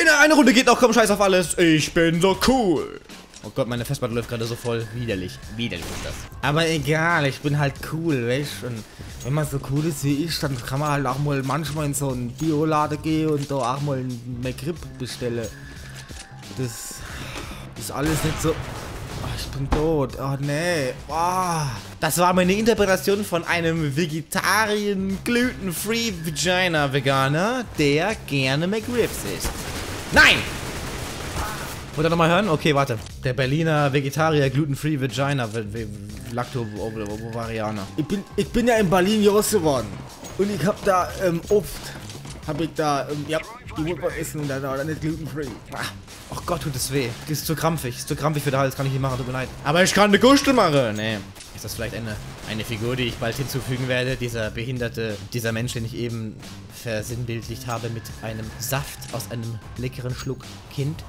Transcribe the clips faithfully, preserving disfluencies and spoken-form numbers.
Kinder, eine Runde geht noch, komm, scheiß auf alles. Ich bin so cool. Oh Gott, meine Festplatte läuft gerade so voll. Widerlich. Widerlich ist das. Aber egal, ich bin halt cool, weißt du? Und wenn man so cool ist wie ich, dann kann man halt auch mal manchmal in so einen Bioladen gehen und da auch mal einen McRib bestellen. Das ist alles nicht so... Oh, ich bin tot. Oh, nee. Oh. Das war meine Interpretation von einem Vegetarien Gluten-Free Vagina Veganer, der gerne McRibs isst. Nein! Wollt ihr nochmal hören? Okay, warte. Der Berliner Vegetarier Gluten-Free Vagina Lacto-Ovarianer. Ich bin, ich bin ja in Berlin groß geworden. Und ich hab da ähm, oft, hab ich da, ähm, ja, die Mutter essen und dann, dann ist Gluten-Free. Oh Gott, tut das weh. Das ist zu krampfig. Ist zu krampfig für den Hals, kann ich nicht machen, tut mir leid. Aber ich kann eine Gustel machen. Nee. Ist das vielleicht eine, eine Figur, die ich bald hinzufügen werde? Dieser behinderte, dieser Mensch, den ich eben versinnbildlicht habe mit einem Saft aus einem leckeren Schluck Kind.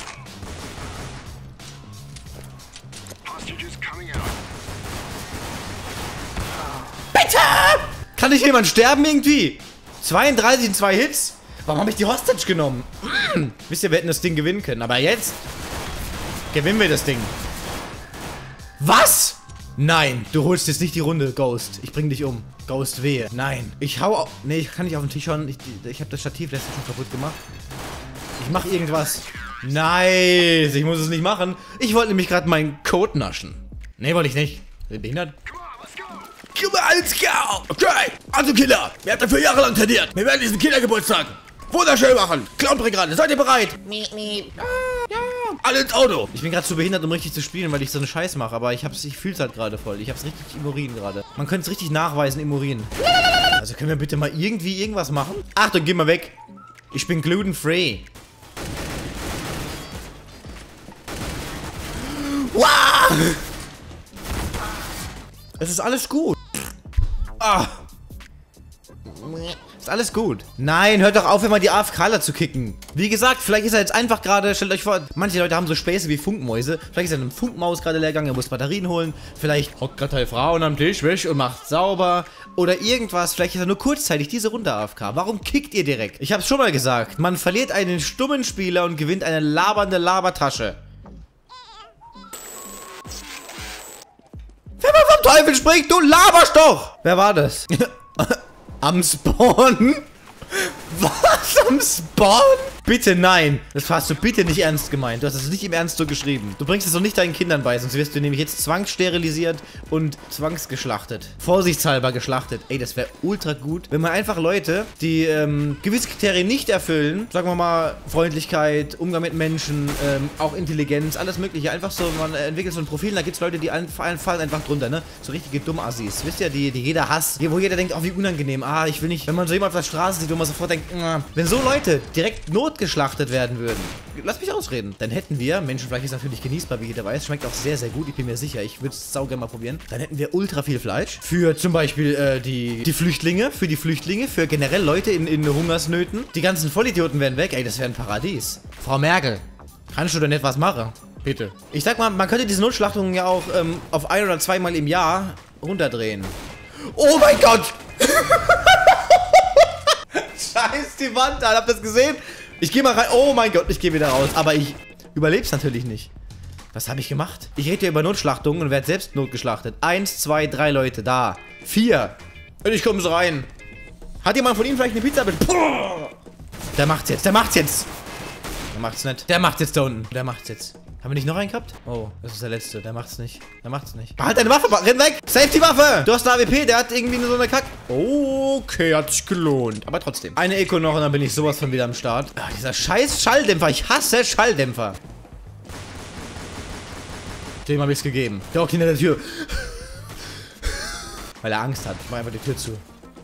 Bitte! Kann nicht jemand sterben irgendwie? zweiunddreißig in zwei Hits? Warum habe ich die Hostage genommen? Wisst ihr, wir hätten das Ding gewinnen können. Aber jetzt gewinnen wir das Ding. Was? Nein, du holst jetzt nicht die Runde, Ghost. Ich bring dich um. Ghost, wehe. Nein. Ich hau auf... Nee, ich kann nicht auf den Tisch hauen. Ich, ich habe das Stativ letztens schon kaputt gemacht. Ich mach irgendwas. Nice. Ich muss es nicht machen. Ich wollte nämlich gerade meinen Code naschen. Nee, wollte ich nicht. Bin behindert? Guck mal, alles klar. Okay. Also, Killer. Wir haben dafür jahrelang trainiert. Wir werden diesen Kindergeburtstag wunderschön machen. Clown-Brigade, seid ihr bereit? Miep, miep. Ja, ja. Alle ins Auto. Ich bin gerade zu behindert, um richtig zu spielen, weil ich so einen Scheiß mache. Aber ich hab's, ich fühl's halt gerade voll. Ich hab's richtig im Urin gerade. Man könnte es richtig nachweisen im Urin. Also können wir bitte mal irgendwie irgendwas machen? Achtung, geh mal weg. Ich bin gluten-free. Wow! Es ist alles gut. Ah. Ist alles gut. Nein, hört doch auf, immer die AFKler zu kicken. Wie gesagt, vielleicht ist er jetzt einfach gerade, stellt euch vor, manche Leute haben so Späße wie Funkmäuse. Vielleicht ist er in einem Funkmaus gerade leer gegangen, er muss Batterien holen. Vielleicht hockt gerade eine Frau am Tisch, wisch und macht sauber. Oder irgendwas, vielleicht ist er nur kurzzeitig diese Runde A F K. Warum kickt ihr direkt? Ich hab's schon mal gesagt, man verliert einen stummen Spieler und gewinnt eine labernde Labertasche. Wenn man vom Teufel spricht, du laberst doch! Wer war das? Am Spawn? Was? Am Spawn? Bitte nein. Das hast du bitte nicht ernst gemeint. Du hast es nicht im Ernst so geschrieben. Du bringst es doch nicht deinen Kindern bei, sonst wirst du nämlich jetzt zwangssterilisiert und zwangsgeschlachtet. Vorsichtshalber geschlachtet. Ey, das wäre ultra gut, wenn man einfach Leute, die ähm, gewisse Kriterien nicht erfüllen, sagen wir mal Freundlichkeit, Umgang mit Menschen, ähm, auch Intelligenz, alles mögliche. Einfach so, man entwickelt so ein Profil, da gibt es Leute, die fallen einfach drunter, ne? So richtige Dummassis. Wisst ihr, die, die jeder hasst, wo jeder denkt, oh wie unangenehm. Ah, ich will nicht, wenn man so jemand auf der Straße sieht, wo man sofort denkt, mh. Wenn so Leute direkt notgeschlachtet werden würden, lass mich ausreden, dann hätten wir, Menschenfleisch ist natürlich genießbar, wie jeder weiß, schmeckt auch sehr, sehr gut, ich bin mir sicher, ich würde es sauger mal probieren, dann hätten wir ultra viel Fleisch für zum Beispiel äh, die, die Flüchtlinge, für die Flüchtlinge, für generell Leute in, in Hungersnöten, die ganzen Vollidioten wären weg, ey, das wäre ein Paradies. Frau Merkel, kannst du denn etwas machen? Bitte. Ich sag mal, man könnte diese Notschlachtungen ja auch ähm, auf ein- oder zweimal im Jahr runterdrehen. Oh mein Gott! Scheiß die Wand an, habt ihr das gesehen? Ich gehe mal rein. Oh mein Gott, ich gehe wieder raus. Aber ich überleb's natürlich nicht. Was habe ich gemacht? Ich rede hier über Notschlachtungen und werde selbst notgeschlachtet. Eins, zwei, drei Leute, da. Vier. Und ich komme so rein. Hat jemand von Ihnen vielleicht eine Pizza mit? Der macht's jetzt, der macht's jetzt. Der macht's nicht. Der macht's jetzt da unten. Der macht's jetzt. Haben wir nicht noch einen gehabt? Oh, das ist der letzte. Der macht's nicht. Der macht's nicht. Behalt deine Waffe, renn weg! Save die Waffe! Du hast eine A W P, der hat irgendwie nur so eine Kack. Okay, hat sich gelohnt. Aber trotzdem. Eine Eco noch und dann bin ich sowas von wieder am Start. Ach, dieser scheiß Schalldämpfer. Ich hasse Schalldämpfer. Dem habe ich's gegeben. Der hockt hinter der Tür. Weil er Angst hat. Ich mach einfach die Tür zu.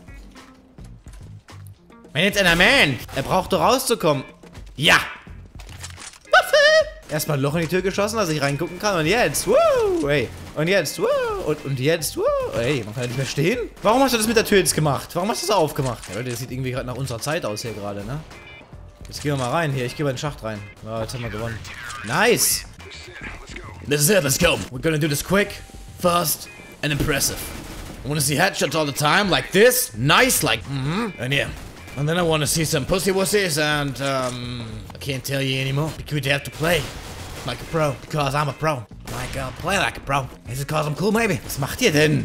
Wenn jetzt einer meint, er braucht doch rauszukommen. Ja! Erstmal ein Loch in die Tür geschossen, dass ich reingucken kann. Und jetzt, wuh, ey. Und jetzt, wuh. Und, und jetzt, wuh. Ey, man kann ja nicht mehr stehen. Warum hast du das mit der Tür jetzt gemacht? Warum hast du das aufgemacht? Ja, Leute, das sieht irgendwie gerade nach unserer Zeit aus hier gerade, ne? Jetzt gehen wir mal rein hier. Ich gehe mal in den Schacht rein. Ja, jetzt haben wir gewonnen. Nice! This is it, let's go. We're gonna do this quick, fast, and impressive. I wanna see headshots all the time, like this. Nice, like, mm-hmm. And yeah. And then I want to see some pussy wussies and, um, I can't tell you anymore. Because you have to play like a pro. Because I'm a pro. Like, uh, play like a pro. Is it because I'm cool, maybe? Was macht ihr denn?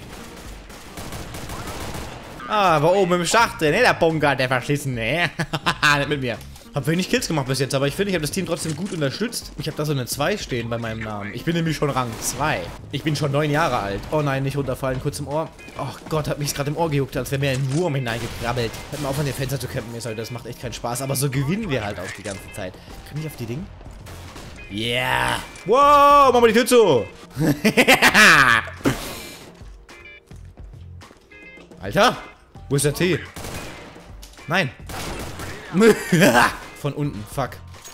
Ah, war oben im Schacht drin, ne? Der Bunker, der verschissen, ne? Nicht mit mir. Hab wenig Kills gemacht bis jetzt, aber ich finde, ich habe das Team trotzdem gut unterstützt. Ich habe da so eine zwei stehen bei meinem Namen. Ich bin nämlich schon Rang zwei. Ich bin schon neun Jahre alt. Oh nein, nicht runterfallen, kurz im Ohr. Oh Gott, hat mich gerade im Ohr gejuckt, als wäre mir ein Wurm hineingekrabbelt. Hört mal auf, an den Fenster zu campen, ist halt, das macht echt keinen Spaß. Aber so gewinnen wir halt auch die ganze Zeit. Kann ich auf die Dinge? Yeah. Wow, mach mal die Tür zu. Alter, wo ist der Tee? Nein. Von unten, fuck.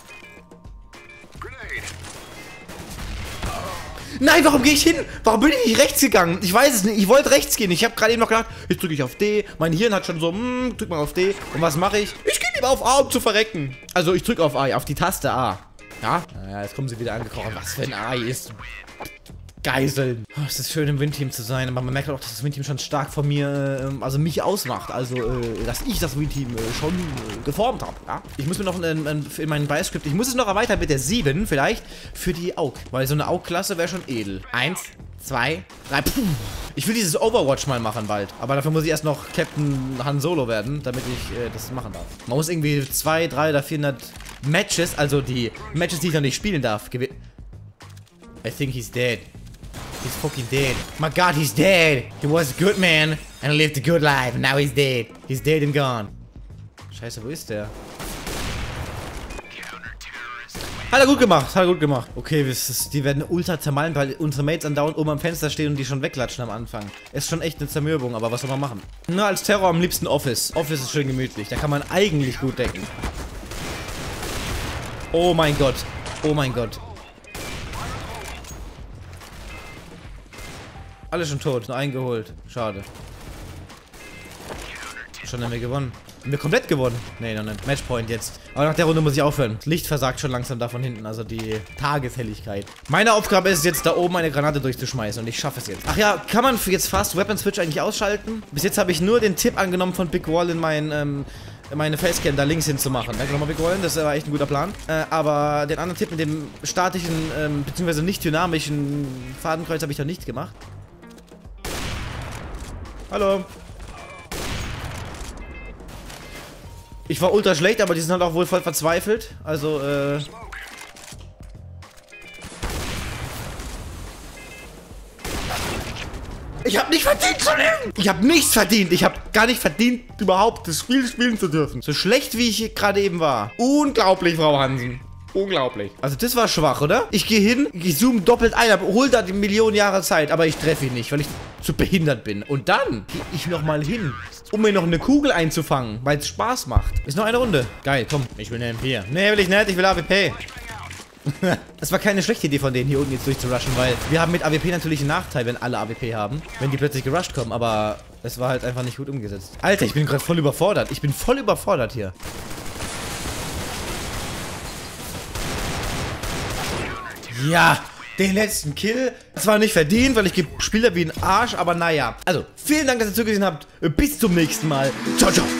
Nein, warum gehe ich hin? Warum bin ich nicht rechts gegangen? Ich weiß es nicht. Ich wollte rechts gehen. Ich habe gerade eben noch gedacht, jetzt drücke ich auf D. Mein Hirn hat schon so, hm, drück mal auf D. Und was mache ich? Ich gehe lieber auf A, um zu verrecken. Also ich drücke auf A, auf die Taste A. Ja? Naja, jetzt kommen sie wieder angekrochen. Was für ein A ist. Geiseln. Oh, es ist schön im Win-Team zu sein, aber man merkt auch, dass das Win-Team schon stark von mir, äh, also mich ausmacht. Also, äh, dass ich das Win-Team äh, schon äh, geformt habe. Ja? Ich muss mir noch in, in, in meinen Bioscript, ich muss es noch erweitern mit der sieben vielleicht für die A U G. Weil so eine A U G-Klasse wäre schon edel. Eins, zwei, drei, puh. Ich will dieses Overwatch mal machen bald. Aber dafür muss ich erst noch Captain Han Solo werden, damit ich äh, das machen darf. Man muss irgendwie zwei, drei oder vierhundert Matches, also die Matches, die ich noch nicht spielen darf, gewinnen. I think he's dead. He's fucking dead. My God, he's dead. He was a good man and lived a good life. And now he's dead. He's dead and gone. Scheiße, wo ist der? Hat er gut gemacht, hat er gut gemacht. Okay, ist, die werden ultra zermalmt, weil unsere Mates andauernd oben am Fenster stehen und die schon weglatschen am Anfang. Ist schon echt eine Zermürbung, aber was soll man machen? Nur als Terror am liebsten Office. Office ist schön gemütlich. Da kann man eigentlich gut decken. Oh mein Gott. Oh mein Gott. Alle schon tot, nur eingeholt. Schade. Schon haben wir gewonnen. Haben wir komplett gewonnen? Nee, noch nicht. Matchpoint jetzt. Aber nach der Runde muss ich aufhören. Das Licht versagt schon langsam da von hinten, also die Tageshelligkeit. Meine Aufgabe ist jetzt, da oben eine Granate durchzuschmeißen und ich schaffe es jetzt. Ach ja, kann man jetzt Fast Weapon Switch eigentlich ausschalten? Bis jetzt habe ich nur den Tipp angenommen von Big Wall in mein, ähm, meine Facecam da links hin zu machen. Danke nochmal, Big Wall, das war echt ein guter Plan. Äh, aber den anderen Tipp mit dem statischen, ähm, beziehungsweise nicht dynamischen Fadenkreuz habe ich noch nicht gemacht. Hallo. Ich war ultra schlecht, aber die sind halt auch wohl voll verzweifelt. Also, äh... Ich hab nicht verdient zu leben! Ich hab nichts verdient! Ich hab gar nicht verdient, überhaupt das Spiel spielen zu dürfen. So schlecht, wie ich gerade eben war. Unglaublich, Frau Hansen. Unglaublich. Also das war schwach, oder? Ich gehe hin, ich zoome doppelt ein, hol da die Millionen Jahre Zeit, aber ich treffe ihn nicht, weil ich zu behindert bin. Und dann gehe ich nochmal hin, um mir noch eine Kugel einzufangen, weil es Spaß macht. Ist noch eine Runde. Geil, komm. Ich will eine M vier. Nee, will ich nicht, ich will A W P. Das war keine schlechte Idee von denen, hier unten jetzt durchzurushen, weil wir haben mit A W P natürlich einen Nachteil, wenn alle A W P haben, wenn die plötzlich gerusht kommen, aber es war halt einfach nicht gut umgesetzt. Alter, ich bin gerade voll überfordert. Ich bin voll überfordert hier. Ja, den letzten Kill. Zwar nicht verdient, weil ich gespielt habe wie ein Arsch, aber naja. Also, vielen Dank, dass ihr zugesehen habt. Bis zum nächsten Mal. Ciao, ciao.